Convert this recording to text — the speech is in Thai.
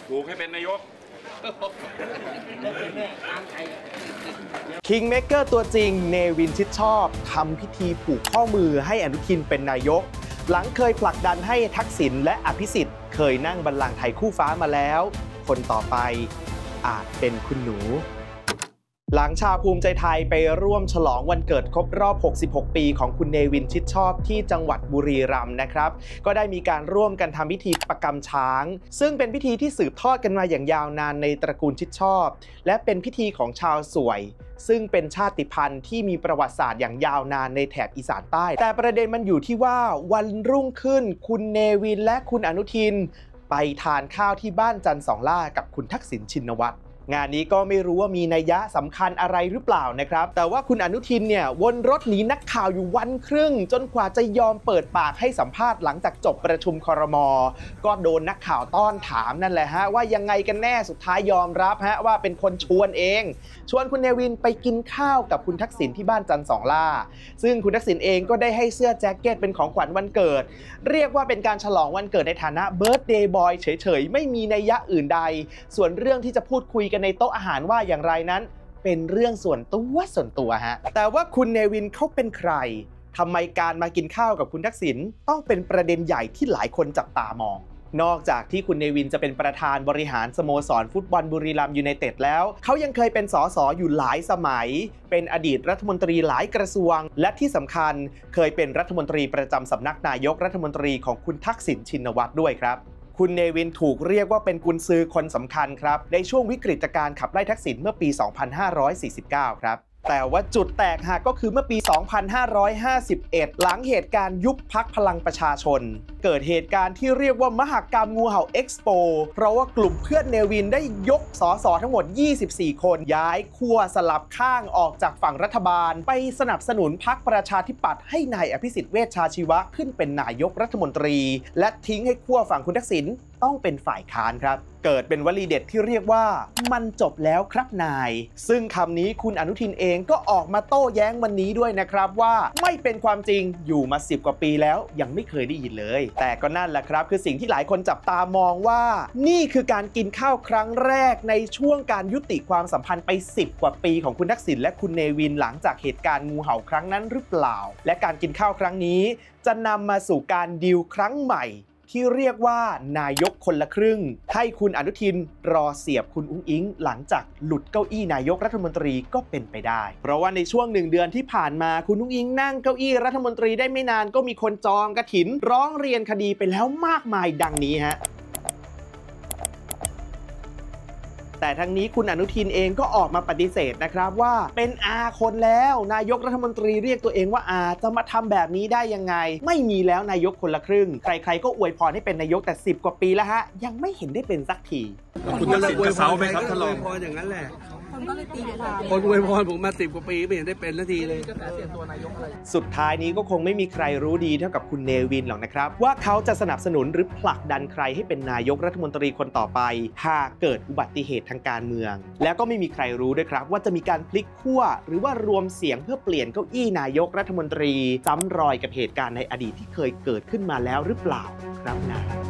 ถูกให้เป็นนายกคิงเมเกอร์ตัวจริงเนวินชิดชอบทำพิธีผูกข้อมือให้อนุทินเป็นนายกหลังเคยผลักดันให้ทักษิณและอภิสิทธิ์เคยนั่งบัลลังก์ไทยคู่ฟ้ามาแล้วคนต่อไปอาจเป็นคุณหนูหลังชาวภูมิใจไทยไปร่วมฉลองวันเกิดครบรอบ 66 ปีของคุณเนวินชิดชอบที่จังหวัดบุรีรัมย์นะครับก็ได้มีการร่วมกันทำพิธีประกำช้างซึ่งเป็นพิธีที่สืบทอดกันมาอย่างยาวนานในตระกูลชิดชอบและเป็นพิธีของชาวสวยซึ่งเป็นชาติพันธุ์ที่มีประวัติศาสตร์อย่างยาวนานในแถบอีสานใต้แต่ประเด็นมันอยู่ที่ว่าวันรุ่งขึ้นคุณเนวินและคุณอนุทินไปทานข้าวที่บ้านจันทร์สองล่ากับคุณทักษิณชินวัตรงานนี้ก็ไม่รู้ว่ามีนัยยะสำคัญอะไรหรือเปล่านะครับแต่ว่าคุณอนุทินเนี่ยวนรถหนีนักข่าวอยู่วันครึ่งจนกว่าจะยอมเปิดปากให้สัมภาษณ์หลังจากจบประชุมครม.ก็โดนนักข่าวต้อนถามนั่นแหละฮะว่ายังไงกันแน่สุดท้ายยอมรับฮะว่าเป็นคนชวนเองชวนคุณเนวินไปกินข้าวกับคุณทักษิณที่บ้านจันทร์สองล่าซึ่งคุณทักษิณเองก็ได้ให้เสื้อแจ็คเก็ตเป็นของขวัญวันเกิดเรียกว่าเป็นการฉลองวันเกิดในฐานะเบิร์ธเดย์บอยเฉยๆไม่มีนัยยะอื่นใดส่วนเรื่องที่จะพูดคุยกันในโต๊ะอาหารว่าอย่างไรนั้นเป็นเรื่องส่วนตัวฮะแต่ว่าคุณเนวินเขาเป็นใครทำไมการมากินข้าวกับคุณทักษิณต้องเป็นประเด็นใหญ่ที่หลายคนจับตามองนอกจากที่คุณเนวินจะเป็นประธานบริหารสโมสรฟุตบอลบุรีรัมย์ยูไนเต็ดแล้วเขายังเคยเป็นสสอยู่หลายสมัยเป็นอดีตรัฐมนตรีหลายกระทรวงและที่สำคัญเคยเป็นรัฐมนตรีประจำสำนักนายกรัฐมนตรีของคุณทักษิณชินวัตรด้วยครับคุณเนวินถูกเรียกว่าเป็นกุนซือคนสำคัญครับในช่วงวิกฤตการณ์ขับไล่ทักษิณเมื่อปี 2549 ครับแต่ว่าจุดแตกหักก็คือเมื่อปี 2551 หลังเหตุการณ์ยุบพรรคพลังประชาชนเกิดเหตุการณ์ที่เรียกว่ามหกรรมงูเห่าเอ็กซ์โปเพราะว่ากลุ่มเพื่อนเนวินได้ยกสสทั้งหมด 24 คนย้ายขั้วสลับข้างออกจากฝั่งรัฐบาลไปสนับสนุนพรรคประชาธิปัตย์ให้นายอภิสิทธิ์เวชชาชีวะขึ้นเป็นนายกรัฐมนตรีและทิ้งให้ขั้วฝั่งคุณทักษิณต้องเป็นฝ่ายค้านครับเกิดเป็นวลีเด็ดที่เรียกว่ามันจบแล้วครับนายซึ่งคำนี้คุณอนุทินเองก็ออกมาโต้แย้งวันนี้ด้วยนะครับว่าไม่เป็นความจริงอยู่มา10 กว่าปีแล้วยังไม่เคยได้ยินเลยแต่ก็นั่นแหละครับคือสิ่งที่หลายคนจับตามองว่านี่คือการกินข้าวครั้งแรกในช่วงการยุติความสัมพันธ์ไป10 กว่าปีของคุณทักษิณและคุณเนวินหลังจากเหตุการณ์งูเห่าครั้งนั้นหรือเปล่าและการกินข้าวครั้งนี้จะนำมาสู่การดีลครั้งใหม่ที่เรียกว่านายกคนละครึ่งให้คุณอนุทินรอเสียบคุณอุ๊งอิ๊งหลังจากหลุดเก้าอี้นายกรัฐมนตรีก็เป็นไปได้เพราะว่าในช่วง1 เดือนที่ผ่านมาคุณอุ๊งอิ๊งนั่งเก้าอี้รัฐมนตรีได้ไม่นานก็มีคนจองกฐินร้องเรียนคดีไปแล้วมากมายดังนี้ฮะแต่ทั้งนี้คุณอนุทินเองก็ออกมาปฏิเสธนะครับว่าเป็นอาคนแล้วนายกรัฐมนตรีเรียกตัวเองว่าอาจะมาทำแบบนี้ได้ยังไงไม่มีแล้วนายกคนละครึ่งใครๆก็อวยพรให้เป็นนายกแต่10 กว่าปีแล้วฮะยังไม่เห็นได้เป็นสักทีคุณจะอวยพรไหมครับท่านรองอวยพรอย่างนั้นแหละคนก็เลยตีความคนอวยพรผมมา10 กว่าปีไม่เห็นได้เป็นนาทีเลยสุดท้ายนี้ก็คงไม่มีใครรู้ดีเท่ากับคุณเนวินหรอกนะครับว่าเขาจะสนับสนุนหรือผลักดันใครให้เป็นนายกรัฐมนตรีคนต่อไปหากเกิดอุบัติเหตุทางการเมืองแล้วก็ไม่มีใครรู้ด้วยครับว่าจะมีการพลิกขั้วหรือว่ารวมเสียงเพื่อเปลี่ยนเก้าอี้นายกรัฐมนตรีซ้ำรอยกับเหตุการณ์ในอดีตที่เคยเกิดขึ้นมาแล้วหรือเปล่าครับนะ